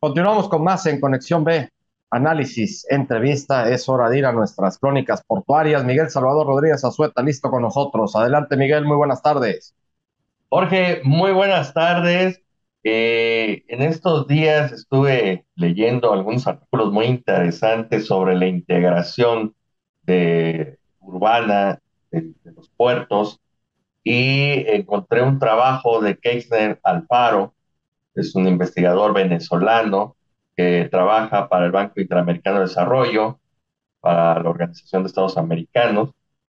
Continuamos con más en Conexión B, análisis, entrevista. Es hora de ir a nuestras crónicas portuarias. Miguel Salvador Rodríguez Azueta, listo con nosotros. Adelante, Miguel, muy buenas tardes. Jorge, muy buenas tardes. En estos días estuve leyendo algunos artículos muy interesantes sobre la integración urbana de los puertos y encontré un trabajo de Keisner Alfaro, es un investigador venezolano que trabaja para el Banco Interamericano de Desarrollo, para la Organización de Estados Americanos.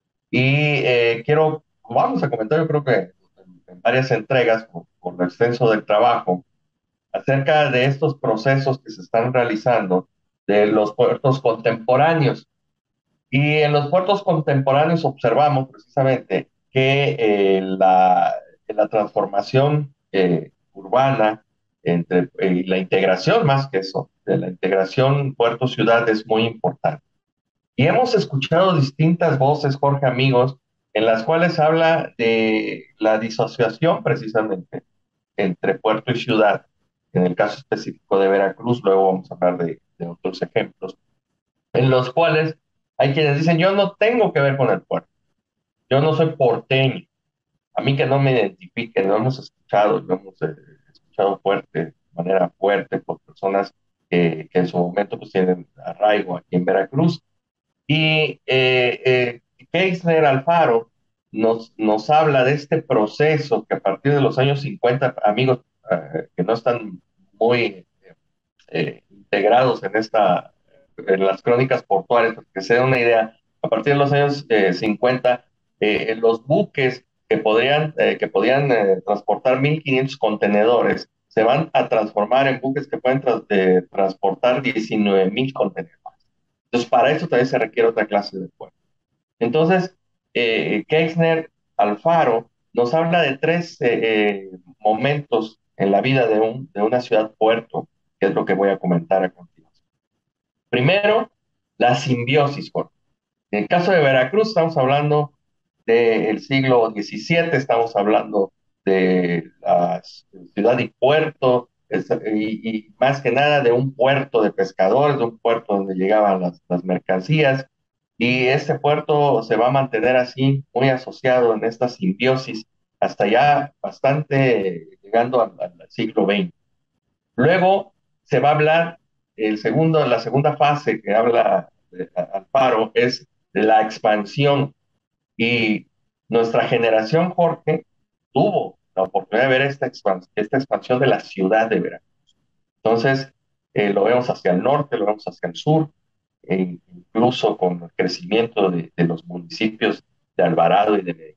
Vamos a comentar, yo creo que en varias entregas, por lo extenso del trabajo, acerca de estos procesos que se están realizando de los puertos contemporáneos. Y en los puertos contemporáneos observamos precisamente que la transformación urbana y la integración, más que eso, de la integración puerto-ciudad es muy importante. Y hemos escuchado distintas voces, Jorge, amigos, en las cuales habla de la disociación precisamente entre puerto y ciudad. En el caso específico de Veracruz, luego vamos a hablar de otros ejemplos, en los cuales hay quienes dicen, yo no tengo que ver con el puerto, yo no soy porteño, a mí que no me identifiquen, lo hemos escuchado, lo hemos escuchado fuerte, de manera fuerte por personas que en su momento pues tienen arraigo aquí en Veracruz. Y Keisner Alfaro nos habla de este proceso que a partir de los años 50, amigos que no están muy integrados en las crónicas portuarias, para que se den una idea, a partir de los años 50, los buques que podían transportar 1.500 contenedores se van a transformar en buques que pueden transportar 19.000 contenedores. Entonces, para eso también se requiere otra clase de puerto. Entonces, Keisner Alfaro nos habla de tres momentos en la vida de una ciudad-puerto, que es lo que voy a comentar a continuación. Primero, la simbiosis, Jorge. En el caso de Veracruz, estamos hablando del siglo XVII, estamos hablando de la ciudad y puerto, y más que nada de un puerto de pescadores, de un puerto donde llegaban las mercancías, y este puerto se va a mantener así, muy asociado en esta simbiosis, hasta ya bastante llegando al siglo XX. Luego se va a hablar, la segunda fase que habla Alfaro es de la expansión, y nuestra generación, Jorge, tuvo la oportunidad de ver esta expansión de la ciudad de Veracruz. Entonces, lo vemos hacia el norte, lo vemos hacia el sur, incluso con el crecimiento de los municipios de Alvarado y de Medellín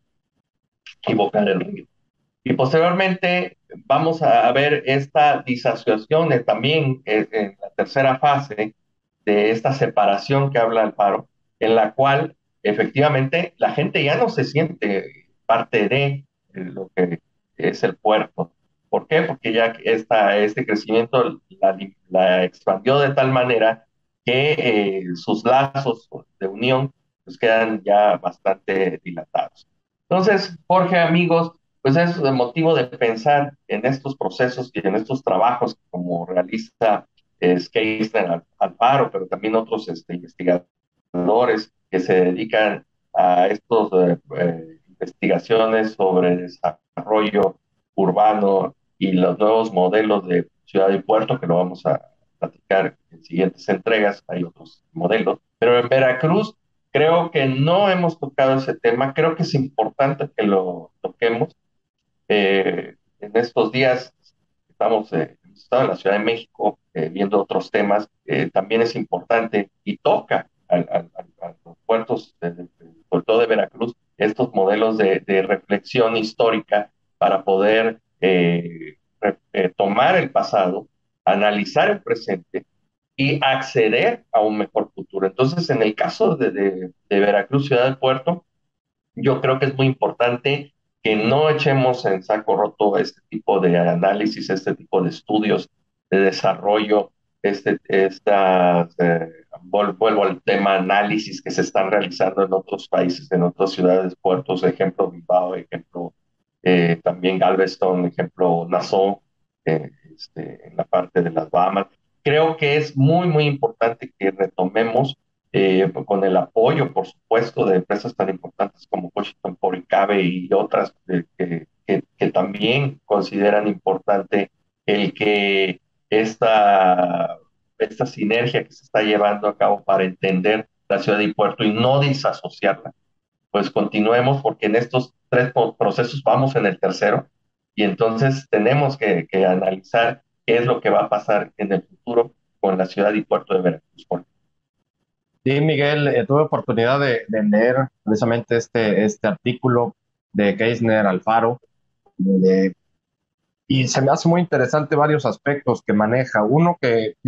y Boca del Río. Y posteriormente vamos a ver esta disociación también en la tercera fase de esta separación que habla Alfaro, en la cual efectivamente la gente ya no se siente parte de lo que es el puerto. ¿Por qué? Porque ya este crecimiento la expandió de tal manera que sus lazos de unión pues quedan ya bastante dilatados. Entonces, Jorge, amigos, pues es motivo de pensar en estos procesos y en estos trabajos como realiza Keisner Alfaro, pero también otros investigadores que se dedican a estas investigaciones sobre desarrollo urbano y los nuevos modelos de ciudad y puerto, que lo vamos a platicar en siguientes entregas, hay otros modelos, pero en Veracruz creo que no hemos tocado ese tema, creo que es importante que lo toquemos. En estos días hemos estado en la Ciudad de México viendo otros temas, también es importante y toca a los puertos, sobre todo de Veracruz, estos modelos de reflexión histórica para poder tomar el pasado, analizar el presente y acceder a un mejor futuro. Entonces, en el caso de Veracruz, Ciudad del Puerto, yo creo que es muy importante que no echemos en saco roto este tipo de análisis, este tipo de estudios de desarrollo, vuelvo al tema análisis que se están realizando en otros países, en otras ciudades, puertos, ejemplo Bilbao, ejemplo también Galveston, ejemplo Nassau, en la parte de las Bahamas. creo que es muy, muy importante que retomemos con el apoyo, por supuesto, de empresas tan importantes como Washington Power y Cabe y otras que también consideran importante el que esta sinergia que se está llevando a cabo para entender la ciudad y puerto y no disasociarla, pues continuemos porque en estos tres procesos vamos en el tercero y entonces tenemos que analizar qué es lo que va a pasar en el futuro con la ciudad y puerto de Veracruz. Sí, Miguel, tuve oportunidad de leer precisamente este artículo de Keisner Alfaro, de- y se me hace muy interesante varios aspectos que maneja. Uno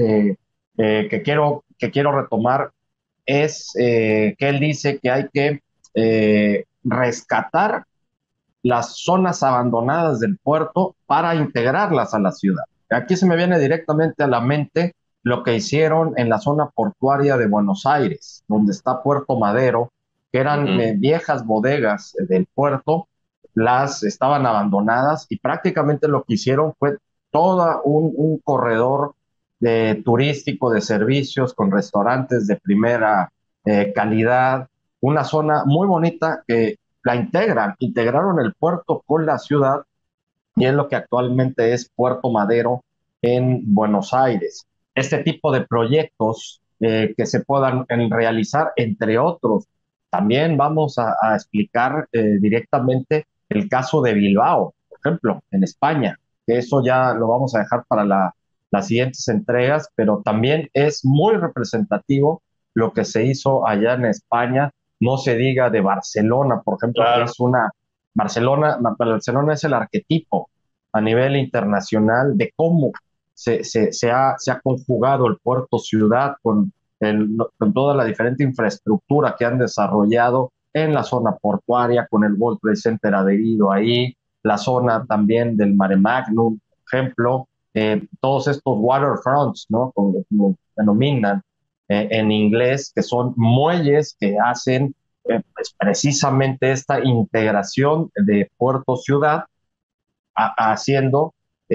que quiero retomar es que él dice que hay que rescatar las zonas abandonadas del puerto para integrarlas a la ciudad. Aquí se me viene directamente a la mente lo que hicieron en la zona portuaria de Buenos Aires, donde está Puerto Madero, que Uh eran -huh. viejas bodegas del puerto, las estaban abandonadas y prácticamente lo que hicieron fue todo un corredor turístico de servicios con restaurantes de primera calidad, una zona muy bonita que la integraron el puerto con la ciudad y es lo que actualmente es Puerto Madero en Buenos Aires. Este tipo de proyectos que se puedan realizar, entre otros, también vamos a explicar directamente el caso de Bilbao, por ejemplo, en España, que eso ya lo vamos a dejar para las siguientes entregas, pero también es muy representativo lo que se hizo allá en España, no se diga de Barcelona, por ejemplo, que Claro, es una Barcelona es el arquetipo a nivel internacional de cómo se ha conjugado el puerto ciudad con toda la diferente infraestructura que han desarrollado en la zona portuaria, con el World Trade Center adherido ahí, la zona también del Mare Magnum, por ejemplo, todos estos waterfronts, ¿no? Como denominan en inglés, que son muelles que hacen pues precisamente esta integración de puerto-ciudad, haciendo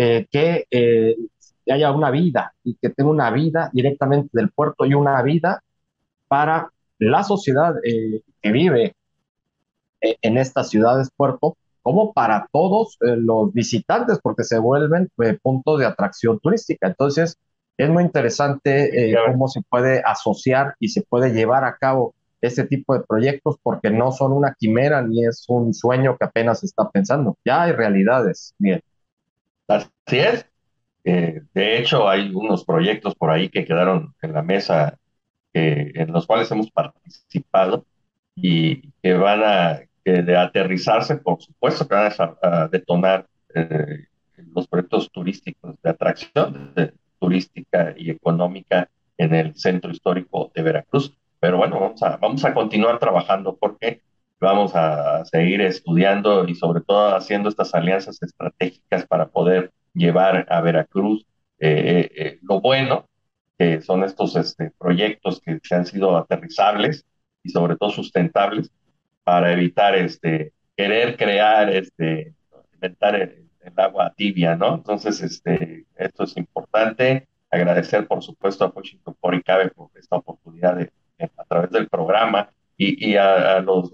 que haya una vida y que tenga una vida directamente del puerto y una vida para la sociedad que vive en estas ciudades puerto, como para todos los visitantes, porque se vuelven puntos de atracción turística. Entonces, es muy interesante cómo se puede asociar y se puede llevar a cabo este tipo de proyectos, porque no son una quimera ni es un sueño que apenas se está pensando. Ya hay realidades, bien. así es. De hecho, hay unos proyectos por ahí que quedaron en la mesa en los cuales hemos participado y que van que de aterrizarse, por supuesto, que van a detonar los proyectos turísticos de atracción turística y económica en el centro histórico de Veracruz. Pero bueno, vamos a continuar trabajando porque vamos a seguir estudiando y sobre todo haciendo estas alianzas estratégicas para poder llevar a Veracruz lo bueno son estos proyectos que han sido aterrizables y sobre todo sustentables para evitar querer crear, inventar el agua tibia, ¿no? Entonces, esto es importante. Agradecer, por supuesto, a Washington Power y Cabe por esta oportunidad a través del programa y a los,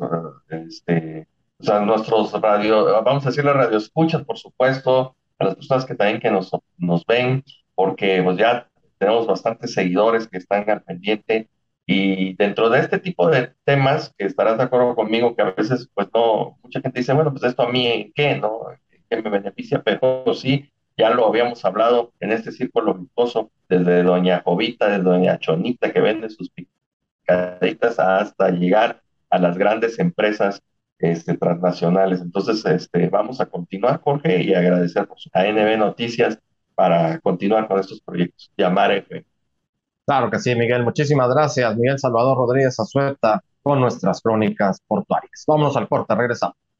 o sea, nuestros radio, vamos a decirle radio escuchas, por supuesto, a las personas que también que nos ven, porque pues ya tenemos bastantes seguidores que están al pendiente y dentro de este tipo de temas, que estarás de acuerdo conmigo, que a veces, pues no, mucha gente dice, bueno, pues esto a mí en qué, ¿no? ¿En qué me beneficia? Pero sí, ya lo habíamos hablado en este círculo virtuoso, desde doña Jovita, desde doña Chonita, que vende sus picaditas, hasta llegar a las grandes empresas transnacionales. Entonces, vamos a continuar, Jorge, y agradecer a NB Noticias para continuar con estos proyectos. Llamar F. Claro que sí, Miguel. Muchísimas gracias, Miguel Salvador Rodríguez Azueta, con nuestras crónicas portuarias. Vámonos al corte, regresamos.